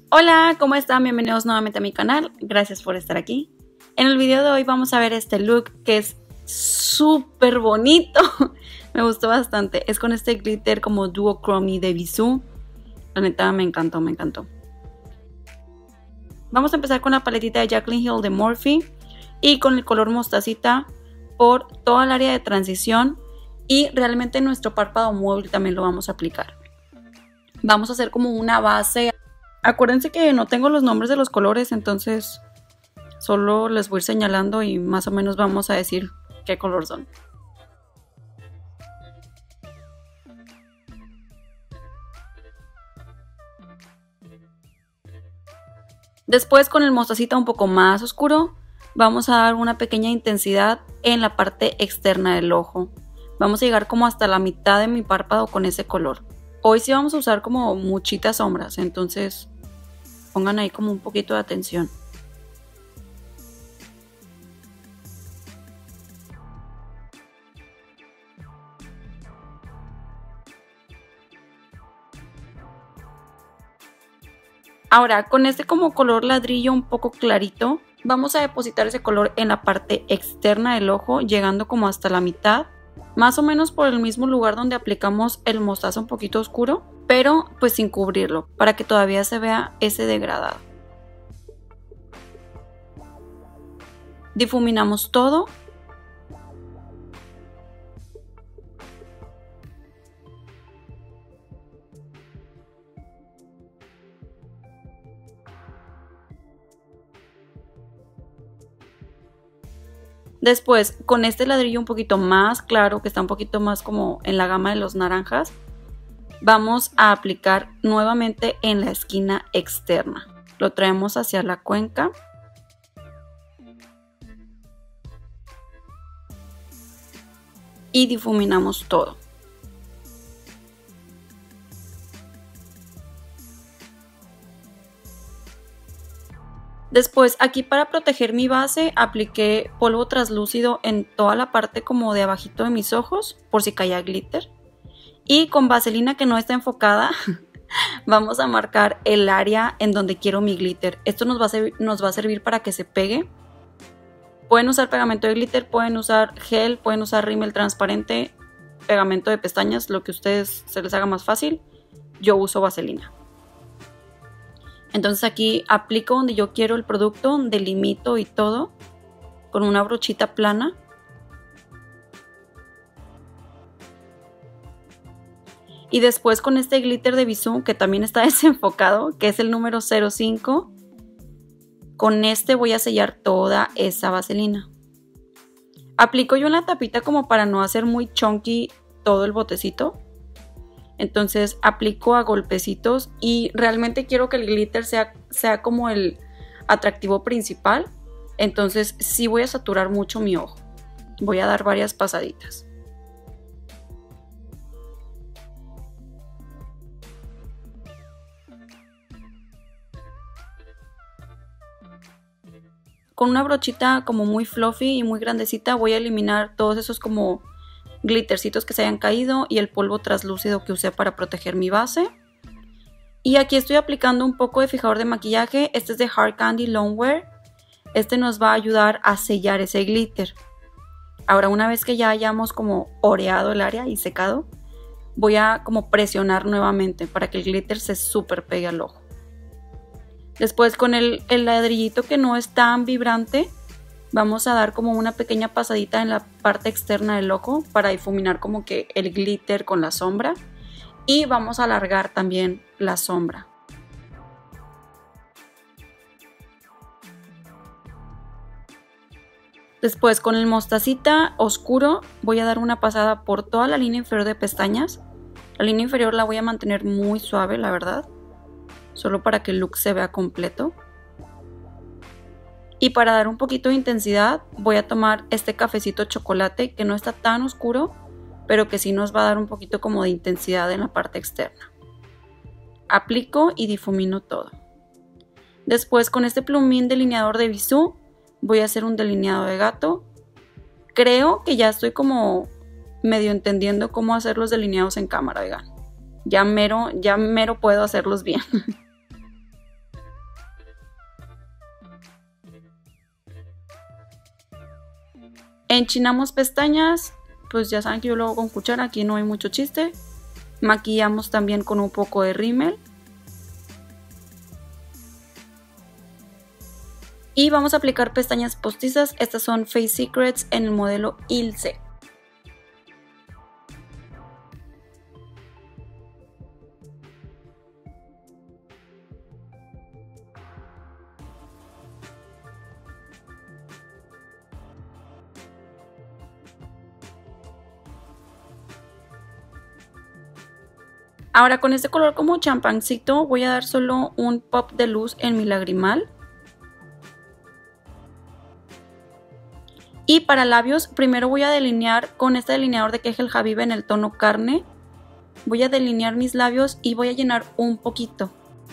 Hola, ¿cómo están? Bienvenidos nuevamente a mi canal, gracias por estar aquí. En el video de hoy vamos a ver este look que es súper bonito, me gustó bastante. Es con este glitter como duochrome de Bisú, la neta me encantó, me encantó. Vamos a empezar con la paletita de Jaclyn Hill de Morphe y con el color mostacita por toda el área de transición y realmente nuestro párpado móvil también lo vamos a aplicar. Vamos a hacer como una base. Acuérdense que no tengo los nombres de los colores, entonces solo les voy a ir señalando y más o menos vamos a decir qué color son. Después, con el mostacita un poco más oscuro, vamos a dar una pequeña intensidad en la parte externa del ojo. Vamos a llegar como hasta la mitad de mi párpado con ese color. Hoy sí vamos a usar como muchitas sombras, entonces pongan ahí como un poquito de atención. Ahora, con este como color ladrillo un poco clarito, vamos a depositar ese color en la parte externa del ojo, llegando como hasta la mitad, más o menos por el mismo lugar donde aplicamos el mostaza un poquito oscuro, pero pues sin cubrirlo, para que todavía se vea ese degradado. Difuminamos todo. Después, con este ladrillo un poquito más claro, que está un poquito más como en la gama de los naranjas, vamos a aplicar nuevamente en la esquina externa. Lo traemos hacia la cuenca. Y difuminamos todo. Después, aquí para proteger mi base apliqué polvo translúcido en toda la parte como de abajito de mis ojos, por si caía glitter. Y con vaselina que no está enfocada, vamos a marcar el área en donde quiero mi glitter. Esto nos va a servir para que se pegue. Pueden usar pegamento de glitter, pueden usar gel, pueden usar rímel transparente, pegamento de pestañas, lo que a ustedes se les haga más fácil. Yo uso vaselina. Entonces aquí aplico donde yo quiero el producto, delimito y todo con una brochita plana. Y después con este glitter de Bisú, que también está desenfocado, que es el número 05, con este voy a sellar toda esa vaselina. Aplico yo en la tapita como para no hacer muy chunky todo el botecito. Entonces aplico a golpecitos y realmente quiero que el glitter sea como el atractivo principal. Entonces sí voy a saturar mucho mi ojo. Voy a dar varias pasaditas. Con una brochita como muy fluffy y muy grandecita voy a eliminar todos esos como glittercitos que se hayan caído y el polvo translúcido que usé para proteger mi base. Y aquí estoy aplicando un poco de fijador de maquillaje. Este es de Hard Candy Longwear. Este nos va a ayudar a sellar ese glitter. Ahora, una vez que ya hayamos como oreado el área y secado, voy a como presionar nuevamente para que el glitter se super pegue al ojo. Después, con el ladrillito que no es tan vibrante, vamos a dar como una pequeña pasadita en la parte externa del ojo para difuminar como que el glitter con la sombra. Y vamos a alargar también la sombra. Después, con el mostacita oscuro voy a dar una pasada por toda la línea inferior de pestañas. La línea inferior la voy a mantener muy suave, la verdad, solo para que el look se vea completo. Y para dar un poquito de intensidad voy a tomar este cafecito chocolate que no está tan oscuro, pero que sí nos va a dar un poquito como de intensidad en la parte externa. Aplico y difumino todo. Después, con este plumín delineador de Bisú voy a hacer un delineado de gato. Creo que ya estoy como medio entendiendo cómo hacer los delineados en cámara, oigan. Ya mero puedo hacerlos bien. Enchinamos pestañas, pues ya saben que yo lo hago con cuchara, aquí no hay mucho chiste. Maquillamos también con un poco de rímel. Y vamos a aplicar pestañas postizas, estas son Face Secrets en el modelo Ilse. Ahora con este color como champancito voy a dar solo un pop de luz en mi lagrimal. Y para labios, primero voy a delinear con este delineador de Kehel Habib en el tono carne. Voy a delinear mis labios y voy a llenar un poquito.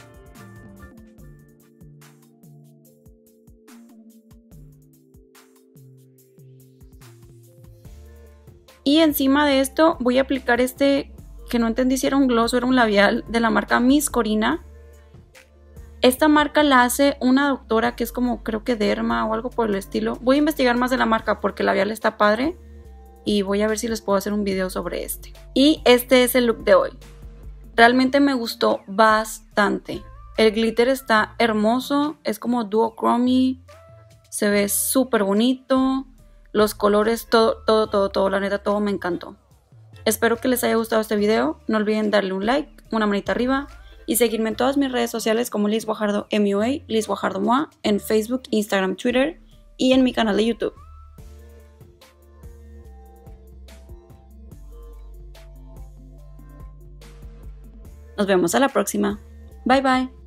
Y encima de esto voy a aplicar este, que no entendí si era un gloss o era un labial, de la marca Miss Corina. Esta marca la hace una doctora que es como, creo que Derma o algo por el estilo. Voy a investigar más de la marca porque el labial está padre. Y voy a ver si les puedo hacer un video sobre este. Y este es el look de hoy. Realmente me gustó bastante. El glitter está hermoso. Es como duochrome. Se ve súper bonito. Los colores, todo. La neta, todo me encantó. Espero que les haya gustado este video. No olviden darle un like, una manita arriba. Y seguirme en todas mis redes sociales como Liz Guajardo MUA, Liz Guajardo MUA, en Facebook, Instagram, Twitter y en mi canal de YouTube. Nos vemos a la próxima. Bye bye.